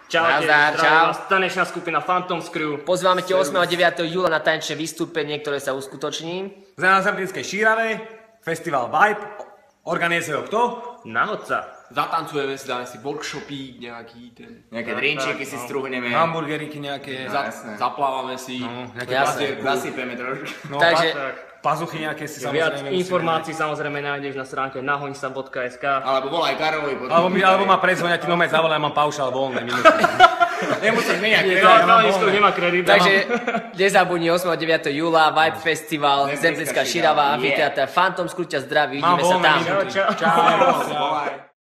Čaute, Nazdar, zdravím čau. vás, tanečná skupina Phantoms Crew. Pozývame ťa 8. a 9. júla na tanečné vystúpenie, ktoré sa uskutoční Na Zemplínskej Šíravej, festival Vibe, organizuje ho kto? Nahodca. Zatancujeme si, dáme si workshopy, nejaký ten... Nejaké drinčeky si struhneme. Hamburgeriky nejaké, Zaplávame si, nejaké Jasné. Zasypeme trošku. no, Takže pazuchy nejaké si Viac samozrejme informácií samozrejme nájdeš na stránke nahoňsa.sk. Alebo volaj Karovi potom. Alebo ma prezvoň, ja ti nomec zavolám, mám paušál voľné minúty. Nemusíš meniať Chalanisko nemá kredit. Takže nezabudni 8. a 9. júla Vibe Festival, Zemplínska Zemplínska Šírava, Šírava, amfiteátr Phantoms Crew ťa zdraví, Mám vidíme sa voľné tam. minúty. Čau. Čau. Volaj.